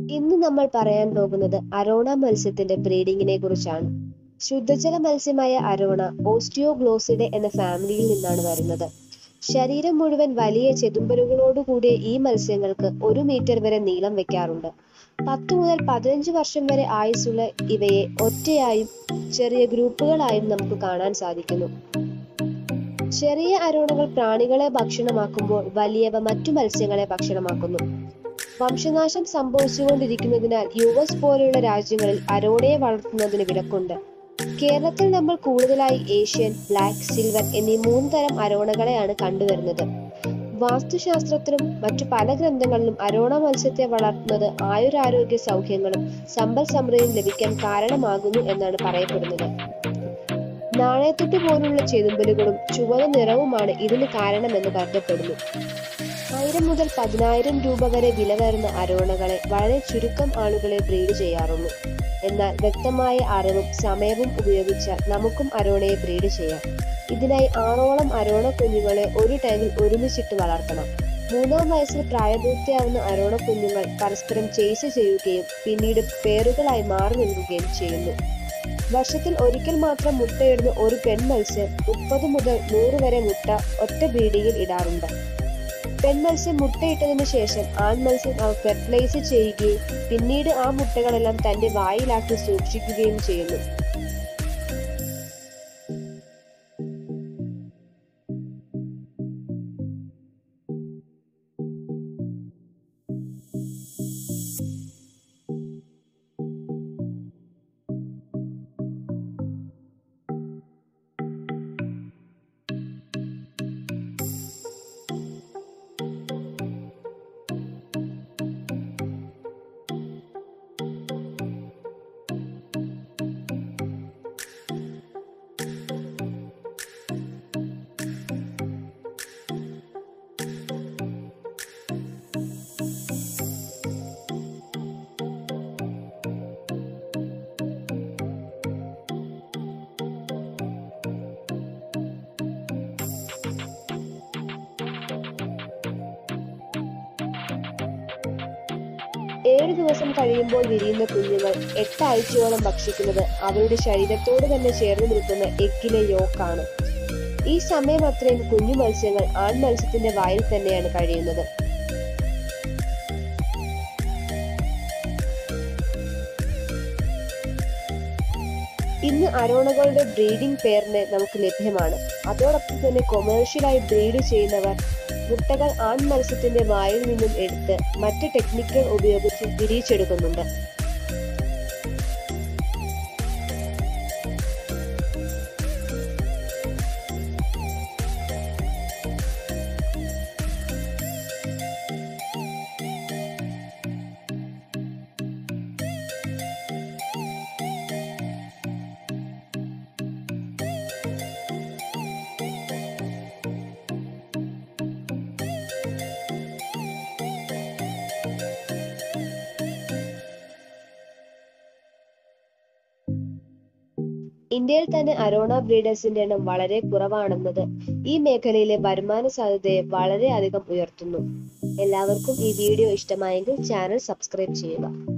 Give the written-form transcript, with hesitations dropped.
ഇന്ന് നമ്മൾ പറയാൻ പോകുന്നത് അരോണ മത്സ്യത്തിന്റെ ബ്രീഡിങ്ങിനെ കുറിച്ചാണ്. ശുദ്ധജല മത്സ്യമായ അരോണ ഓസ്റ്റിയോഗ്ലോസിഡെ എന്ന ഫാമിലിയിൽ നിന്നാണ് വരുന്നത്. ശരീരം മുഴുവൻ വലിയ ചെതുമ്പലുകളോടുകൂടിയ ഈ മത്സ്യങ്ങൾക്ക് 1 മീറ്റർ വരെ നീളം വെക്കാറുണ്ട്. 10 മുതൽ 15 വർഷം വരെ ആയുസ്സുള്ള ഇവയെ ഒറ്റയായും ചെറിയ ഗ്രൂപ്പുകളായും നമുക്ക് കാണാൻ സാധിക്കുന്നു. ചെറിയ അരോണകൾ പ്രാണികളെ ഭക്ഷണമാക്കുമ്പോൾ വലിയവ മറ്റു മത്സ്യങ്ങളെ ഭക്ഷണമാക്കുന്നു. വംശനാശം സംഭവിച്ചുകൊണ്ടിരിക്കുന്നതിനാൽ US പോലെയുള്ള രാജ്യങ്ങളിൽ അരോണയെ വളർത്തുന്നതിന് വിലക്കുണ്ട്. കേരളത്തിൽ നമ്മൾ കൂടുതലായി ഏഷ്യൻ, ബ്ലാക്ക്, സിൽവർ എന്നീ 3 തരം അരോണകളെയാണ് കണ്ടുവരുന്നത്. വാസ്തുശാസ്ത്രത്തിലും മറ്റു പല ഗ്രന്ഥങ്ങളിലും അരോണ മത്സ്യത്തെ വളർത്തുന്നത് ആയുരാരോഗ്യ സൗഖ്യങ്ങളും സമ്പൽ സമൃദ്ധിയും ലഭിക്കാൻ കാരണമാകുന്നു എന്നാണ് പറയപ്പെടുന്നത്. നാണയത്തുട്ട് പോലുള്ള ചെതുമ്പലുകളും ചുവന്ന നിറവുമാണ് ഇതിന് കാരണമെന്ന് കരുതപ്പെടുന്നു. 1000 മുതൽ 10,000 രൂപ വരെ വില വരുന്ന അരോണകളെ വളരെ ചുരുക്കം ആളുകളെ ബ്രീഡ് ചെയ്യാറുള്ളൂ. എന്നാൽ വ്യക്തമായ അറിവും സമയവും ഉപയോഗിച്ചാൽ നമുക്കും അരോണയെ ബ്രീഡ് ചെയ്യാം. ഇതിനായി 6ഓളം അരോണ കുഞ്ഞുങ്ങളെ ഒരു ടാങ്കിൽ ഒരുമിച്ചിട്ട് വളർത്തണം. 3-ാം വയസ്സിൽ പ്രായപൂർത്തിയാവുന്ന അരോണ കുഞ്ഞുങ്ങൾ പരസ്പരം ചേസ് ചെയ്യുകയും പിന്നീട് പേറുകളായി മാറി നിൽക്കുകയും ചെയ്യുന്നു. വർഷത്തിൽ ഒരിക്കൽ മാത്രം മുട്ടയിടുന്ന ഒരു പെൺ മത്സ്യം 30 മുതൽ 100 വരെ മുട്ട ഒറ്റ ബ്രീഡിങ്ങിൽ ഇടാറുണ്ട്. പെൺമത്സ്യം മുട്ടയിട്ടതിനു ശേഷം ആൺമത്സ്യം അവ ഫെർട്ടിലൈസ് ചെയ്യുകയും പിന്നീട് ആ മുട്ടകളെല്ലാം തന്റെ വായിലാക്കി സൂക്ഷിക്കുകയും ചെയ്യുന്നു. ഏഴ് ദിവസം കഴിയുമ്പോൾ വിരിയുന്ന കുഞ്ഞുങ്ങൾ 8 ആഴ്ചയോളം ഭക്ഷിക്കുന്നത് അവരുടെ ശരീരത്തോട് തന്നെ ചേർന്ന് നിൽക്കുന്ന എഗ്ഗിലെ യോക്കാണ്. ഈ സമയം അത്രയും കുഞ്ഞു മത്സ്യങ്ങൾ ആൺമത്സ്യത്തിന്റെ വായിൽ തന്നെയാണ് കഴിയുന്നത്. ഇന്ന് അരോണകളുടെ ബ്രീഡിംഗ് പെയറിനെ നമുക്ക് ലഭ്യമാണ്. അതോടൊപ്പം തന്നെ കൊമേഴ്ഷ്യലായി ബ്രീഡ് ചെയ്യുന്നവർ മുട്ടകൾ ആൺമത്സ്യത്തിന്റെ വായിൽ നിന്നും എടുത്ത് മറ്റ് ടെക്നിക്കുകൾ ഉപയോഗിച്ച് വിരിയിച്ചെടുക്കുന്നുണ്ട്. ഇന്ത്യയിൽ തന്നെ അരോണ ബ്രീഡേഴ്സിന്റെ എണ്ണം വളരെ കുറവാണെന്നത് ഈ മേഖലയിലെ വരുമാന സാധ്യതയെ വളരെ അധികം ഉയർത്തുന്നു. എല്ലാവർക്കും ഈ വീഡിയോ ഇഷ്ടമായെങ്കിൽ ചാനൽ സബ്സ്ക്രൈബ് ചെയ്യുക.